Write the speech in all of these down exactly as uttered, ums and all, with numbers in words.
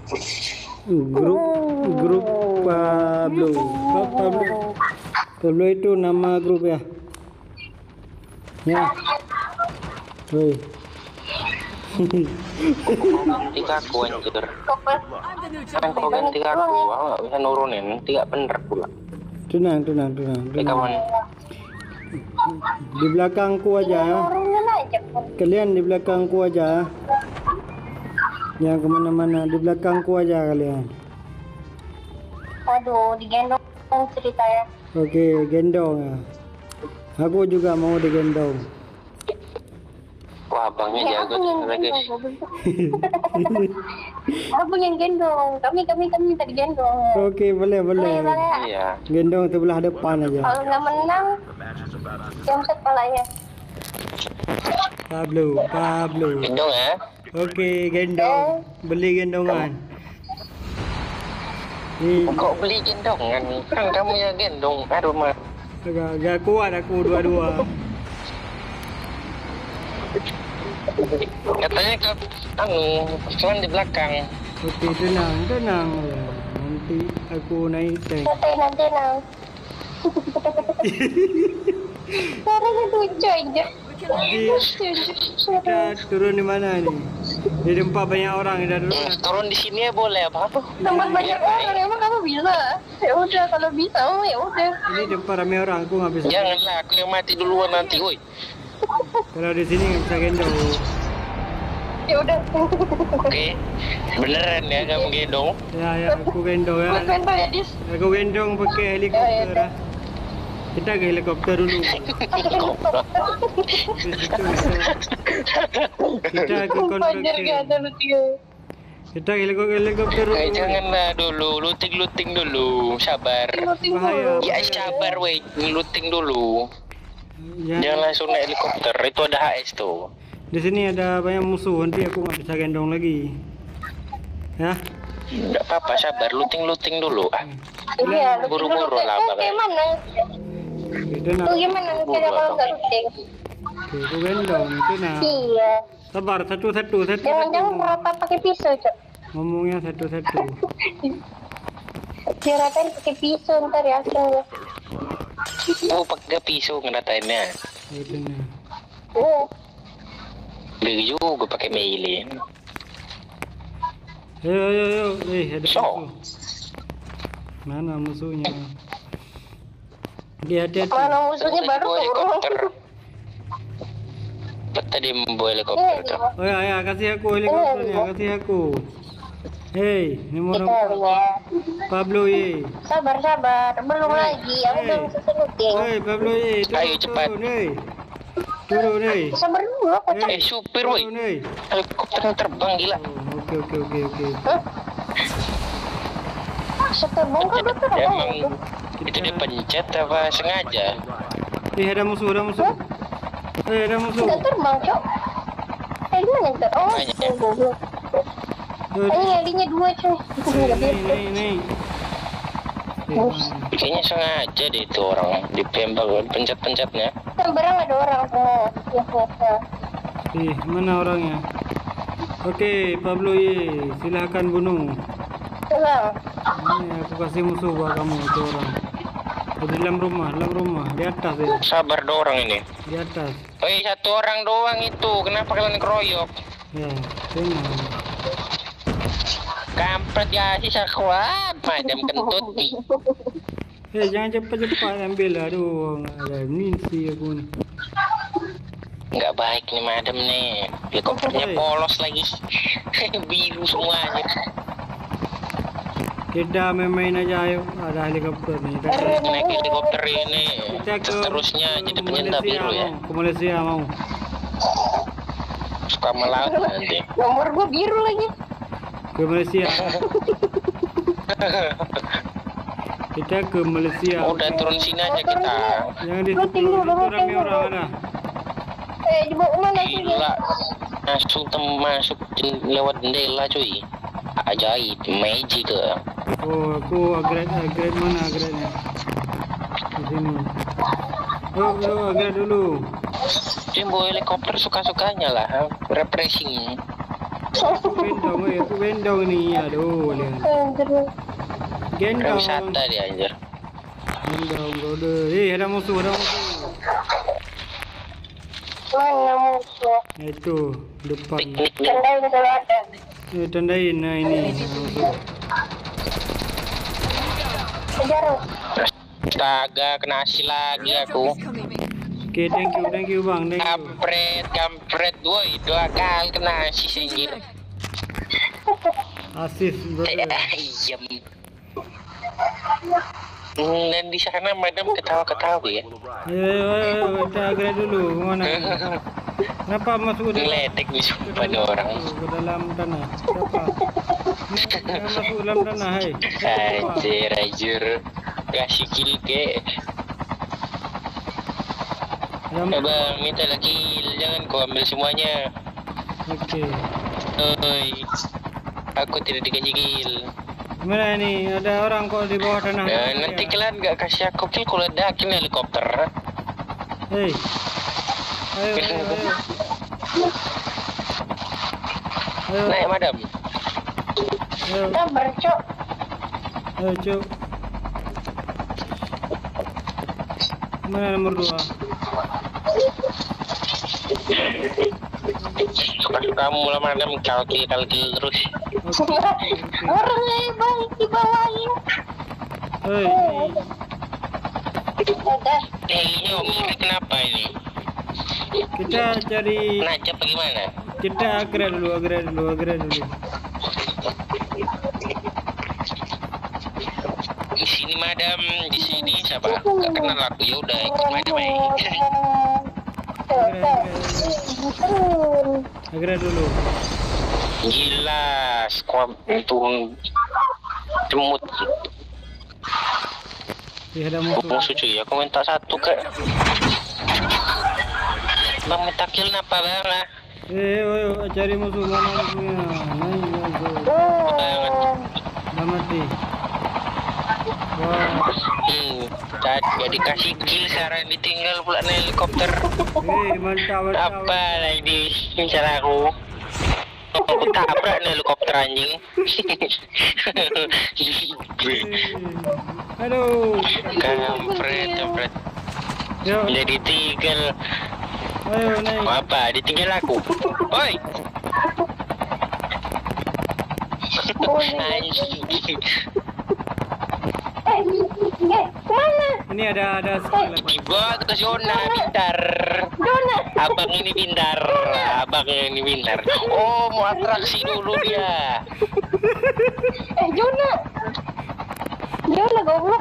Grup grup Pablo. Oh, Pablo. Pablo itu nama grup ya. Ya. Woi. Tiga aku anjir. Sekarang kau ganti aku, aku nggak bisa nurunin. Tiga bener pula. Tenang, tenang, tenang. Eh tenang. kawan, Di belakangku aja ya. Kalian di belakangku aja. Jangan kemana-mana, di belakangku aja kalian. Aduh, digendong cerita ya. Oke, gendong ya. Aku juga mau digendong. wah abangnya Ya, jago aku yang ternyata guys. gendong. Aku yang gendong. Kami kami kami minta digendong. Oke, boleh, boleh. Boleh, boleh. Iya. Gendong sebelah depan aja. Kalau nggak menang, jam kepalanya. Pablo, Pablo. Gendong ya. Oke, gendong. Beli gendongan. Nih, Kok beli gendongan? Kan kamu yang gendong. Aduh mah. agak, agak kuat aku dua-dua. Katanya ke anu, pelan di belakang. Oke, tenang, tenang. Ya, nanti aku naik tank. Nanti nanti nang. Suaranya lucu aja. Di, kita turun di mana nih? Di tempat banyak orang dah dulu. Hmm, turun di sini ya boleh apa apa? Tempat banyak orang, emang kamu bisa? Ya udah, kalau bisa, oh ya udah. Ini tempat ramai orang, aku nggak bisa. Janganlah aku yang mati duluan nanti, woi. Kalau di sini nggak bisa gendong. Ya udah. Oke, beneran ya kamu gendong? Ya, ya, aku gendong ya. Buat mental ya, Dis. Aku gendong pakai helikopter. Ya. Kita ke helikopter dulu. Kita ke Fajar gak ada konveksi. lu tiga. Kita ke helikopter helikopter Eh, dulu. janganlah dulu, looting-looting dulu, sabar. Tinggal Bahaya. Ya sabar, woi, looting dulu. Ya, Jangan langsung naik helikopter, itu ada H S tuh. di sini ada banyak musuh, nanti aku nggak bisa gendong lagi. Ya, Enggak apa-apa, sabar, looting-looting dulu. Ah, Iya, lu Buru-buru tinggal lah, lu Bang. gimana? oke, tenang. Lu gimana cara kalau nggak looting? Oke, aku gendong, tenang. Iya. Sabar, satu satu satu. Jangan-jangan satu. berapa pakai pisau, Cok? Ngomongnya satu satu. Diratain pakai pisau ntar ya aslinya. oh pakai pisau ngerasainnya. Ya, tenang. Oh, Beli juga pakai meilin. Ayo, ayo, ayo. Eh, ada So. musuh. Mana musuhnya? Dia hati-hati. mana musuhnya baru Bawa turun. helikopter. Tadi membawa helikopter Iya, tuh. Oh ya, ya, kasih aku helikopternya, kasih aku. Hei, ini mau kita lihat. Pablo ye. Sabar, sabar. Belum lagi. Aku Hey. belum selesai looting. Hei, Pablo ye. Turun, Ayo, cepat. Turun, hei. Turun, hei. Sabar dulu, aku cek. Eh supir, woi. Turun, hei. Helikopternya terbang gila. Oh, oke, oke, oke, oke. Hah? Setelah bongkar Pencet, betul apa emang itu? itu dipencet apa sengaja? Eh, ada musuh, ada musuh. Eh, ada musuh. Nggak terbang, Cok. Eh, gimana ntar? Oh, Banyak. ini goblok. Eh, Ini hadinya dua, cuy. Nggak Nih, bisa. nih, nih. Eh, mana? Kayaknya sengaja deh itu orang ditembak pencet-pencetnya. Sembarang ada orang semua. Ya, ya. Eh, mana orangnya? Oke, Pablo ye. Silahkan bunuh. Tenang. Ini aku kasih musuh buat kamu itu orang. Di dalam rumah, dalam rumah, di atas ya, Sabar dong orang ini. di atas. Eh satu orang doang itu, kenapa kalian keroyok? Ya, tenang. Kampret ya sisa kuat, madam kentut nih. Eh, jangan cepat-cepat ambil, aduh, ada misi aku nih. Nggak baik nih madam nih, helikopternya polos lagi. Biru semuanya. Kita main-main aja, ayo. Ada helikopter nih. Kita ke, Naik helikopter ini, kita ke seterusnya jadi ke penyinta Malaysia biru ya. mau. Ke Malaysia mau. Suka melaut nanti. Nomor gua biru lagi. Ke Malaysia. Kita ke Malaysia. Udah turun sini aja kita. Jangan di situ, itu ramai orang ada. Eh, dibawa kemana sih? Gila, langsung tem masuk jen- lewat jendela cuy. Ajaib, magic ke. Oh, aku upgrade, upgrade mana upgrade-nya? Di sini. Oh, oh, upgrade dulu. Dia bawa helikopter suka-sukanya lah, refreshing. Gendong, eh, aku gendong nih, aduh, lihat. Anjir. Gendong, Wisata dia anjir. gendong, brother. Eh, ada musuh, ada musuh. Mana musuh? Itu depan. Piknik dia. Tandain kalau ada. Eh, tandain, nah ini musuh. Kejar. Astaga, kena asis lagi aku. Oke, thank you, thank you bang, thank you. Kampret, kampret, woi, dua kali kena asis anjir. Asis, brother. Ayam. Hmm, dan di sana madam ketawa-ketawa ya. Ayo, ayo, ayo, kita gerak dulu, mana? Kenapa masuk ke dalam? Ngeletek nih sumpah ada orang. Ke dalam tanah. Siapa? Jangan masuk dalam tanah, hei. Siapa? Anjir, anjir. Kasih kill ke. Yang- Eh bang, minta lagi kill. Jangan kau ambil semuanya. Oke. Oi. Aku tidak dikasih kill. Gimana ini? Ada orang kok di bawah tanah? Ya, nanti kalian gak kasih aku kill, aku ledakin helikopter. Hei. Ayo, ayo, ayo. Ayo, Naik madam. ayo, Sabar, Cok. ayo, cuk. Mana nomor dua? Suka-sukamu lah madam, kalki kalki terus. Oke, oke. Orang eh bang di bawah ya. Hei, ini. Udah. Eh ini om, ini kenapa ini? Kita cari, Najap bagaimana? kita agak dulu, agak dulu, agak dulu. Di sini madam, di sini siapa? Gak kenal aku, ya udah ikut madam aja. Agak dulu. Gila, squad itu cemut. Ih, ada Aku musuh. musuh cuy, aku minta satu ke. Bang minta kill napa bang lah? Eh, ayo, cari musuh, mana musuhnya? Naik musuh. Banget. Udah mati. Wah, Hmm, tadi gak dikasih kill, sekarang ditinggal pula naik helikopter. eh, mantap, mantap. Apa lagi cara aku? Aku tabrak nih helikopter anjing. Eh, Aduh. Kampret, kampret. Yuk, Jadi tinggal ayo naik. apa? Ditinggal aku. Oi. Anjing. Eh, eh, mana? Ini ada ada skill apa? Dibawa ke zona pintar. Dona. Abang ini pintar. Abang ini pintar. Oh, mau atraksi dulu dia. Eh, Jona. Jona goblok.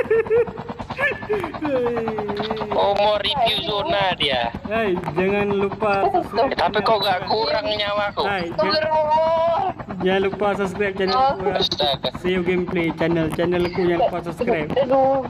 Oh, mau review zona dia. Hai, jangan lupa subscribe. Eh, tapi kok gak kurang nyawaku? Hai, jangan, Astagfirullah. jangan lupa subscribe channel aku ya. Astaga. See you gameplay channel channelku, jangan lupa subscribe. Aduh.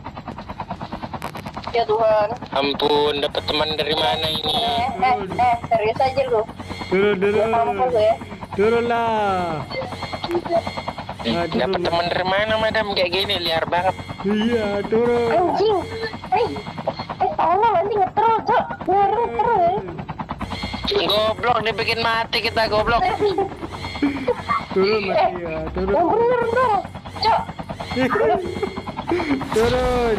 Ya Tuhan. Ampun, dapat teman dari mana ini? Eh, eh, eh, serius aja lu. Turun, turun, Mampus lu ya. turunlah. Nah, Dapat turun. teman dari mana madam kayak gini liar banget. Iya, turun. Anjing. Eh, eh, tolong nanti ngetrol, Cok. Ngeri terus. Goblok dibikin mati kita goblok. Turun mati ya, turun. Yang bener dong, Cok. Turun.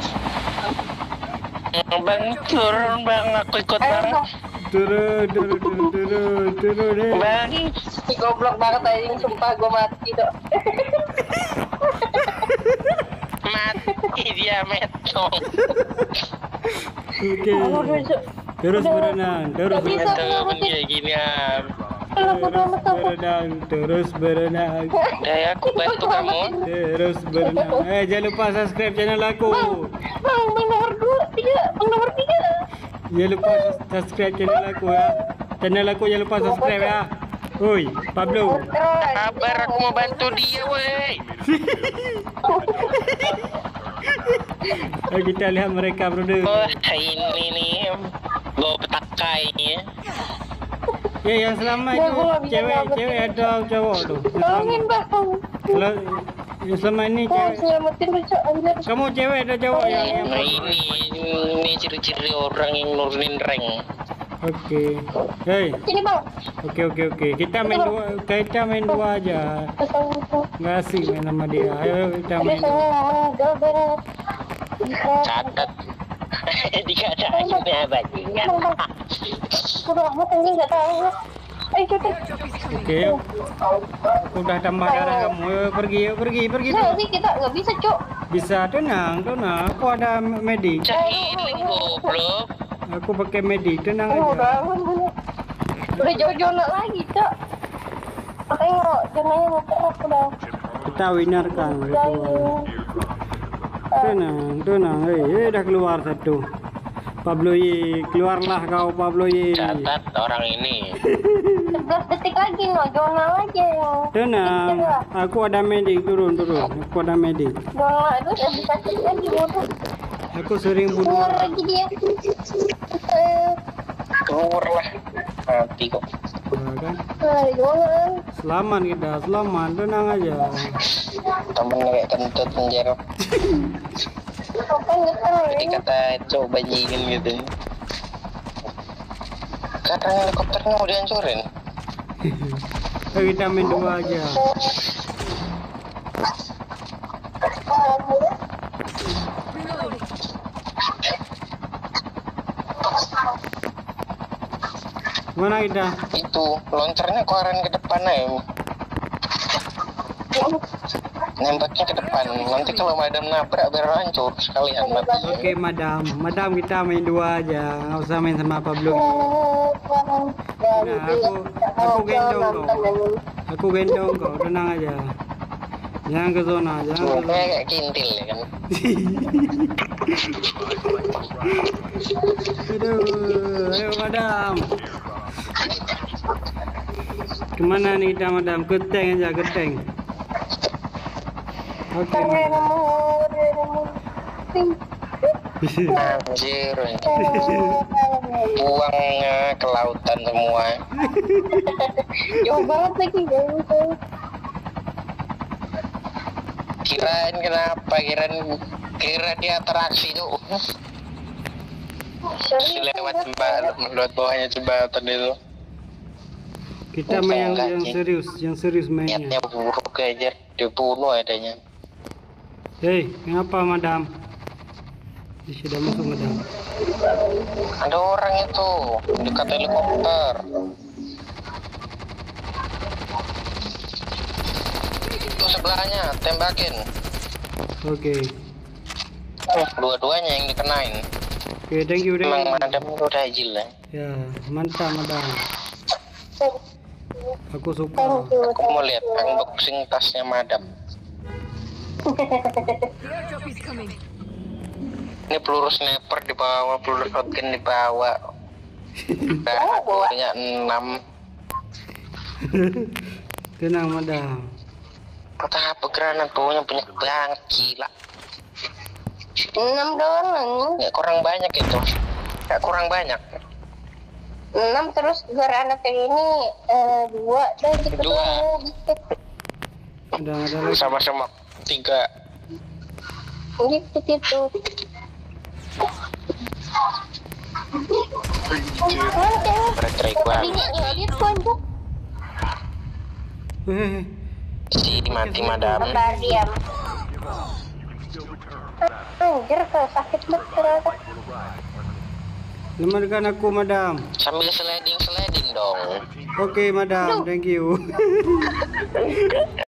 Bang turun bang, aku ikut Ayo bang. dong. Turun, turun, turun, turun, turun deh. Bang, Si goblok banget anjing, sumpah gua mati, Cok. mati dia metong. Oke. Aduh, Cok. Terus berenang, terus Gak bisa. berenang. Temen kayak gini ah. Kalau bodo Terus amat aku. berenang, terus berenang, Daya aku bantu kamu. terus berenang. Eh, jangan lupa subscribe channel aku. Bang, bang nomor dua, tiga, bang nomor tiga. Jangan lupa sus- subscribe channel aku ya. Channel aku jangan lupa subscribe ya. Oi, Pablo. Kabar aku mau bantu dia woi. Eh, kita lihat mereka, brother. Oh ini nih, bawa petakai ya. Ya, yang selamat Ya, itu gua nggak bisa cewek, nyelamat. cewek atau cowok tuh? Yang selamat. Tolongin bang. Kalau yang selama ini Bang, cewek. selamatin lu, Cok. Anjir. Kamu cewek atau cowok yang yang Nah ini, ini ciri-ciri orang yang nurunin rank. Oke. Hei. Sini bang. Oke oke oke. Kita main dua. Kita main dua aja. Nggak asik main sama dia. Ayo kita main. Catat. Dikacanya bajingan. Udah amat anjing nggak tahu. Ayo cepet. Oke. Yuk. Udah tambah darah kamu. Yuk, pergi yuk pergi pergi. Nggak sih kita nggak bisa cuk. Bisa tenang tenang. Aku ada medik. Healing goblok. Aku pakai medik. Tenang Oh, aja. udah udah jauh-jauh lagi cuk. Tengok jenayah muter udah. Kita winner kan. Jauh. Tenang tenang. Hei, eh, dah keluar satu. Pablo Ye, keluarlah kau Pablo Ye. Catat orang ini. sebelas detik lagi no, Jonal aja yang Tenang. Aku ada medik, turun turun. Aku ada medik. Jonal aduh udah bisa lagi bodoh. Aku sering bunuh. Keluar lagi dia. Eh, Keluar lah. Mati kok. Ya, kan? eh, Jonal. Selamat kita, selamat. Tenang aja. Temen kayak kentut anjir. Oke nggak tahu Jadi ya. kata coba bajingan gitu. Kadang helikopternya mau dihancurin. Ayo kita main dua aja. Mana kita? Itu loncernya keluarin ke depan aja. Nembaknya ke depan. Nanti kalau madam nabrak biar hancur sekalian mati. Oke madam, madam kita main dua aja. Nggak usah main sama Pablo. Nah, aku aku gendong kau. Aku gendong kau, tenang aja. Jangan ke zona, jangan ke zona. Kayak kintil ya kan. Aduh, ayo madam. Kemana nih kita madam? Ke tank aja, ke tank. Oke. Anjir, buangnya ke lautan semua. Jauh banget lagi jauh. Kirain kenapa? Kirain kira dia interaksi tuh. Lewat jembatan, lewat bawahnya jembatan itu. Kita main yang, yang serius, yang serius mainnya. Niatnya buruk aja, dibunuh adanya. Hei, kenapa madam? Ih, sudah masuk madam. Ada orang itu dekat helikopter. Itu sebelahnya, tembakin. Oke. Oh, dua-duanya yang dikenain. Oke, thank you, thank Emang you. madam itu udah ajil lah. Ya, mantap madam. Aku suka. Thank you. Aku mau lihat unboxing tasnya madam. Ini peluru sniper di bawah, peluru shotgun di bawah. Nah, bawahnya enam. Tenang madam. Kata apa granat bawahnya banyak banget, gila. Enam doang anjing. Nggak kurang banyak itu. Nggak kurang banyak. Enam terus granat yang ini eh, dua dan gitu Dua. doang. Dikit. Ada ada lagi. Sama-sama tiga. Gitu gitu. Berat-berat banget. Tadinya dia tuh anjing. Hehehe. Si mati madam. Bentar diam. Anjir kau sakit banget ternyata. Lemparkan aku madam. Sambil sliding-sliding dong. Oke madam, thank you.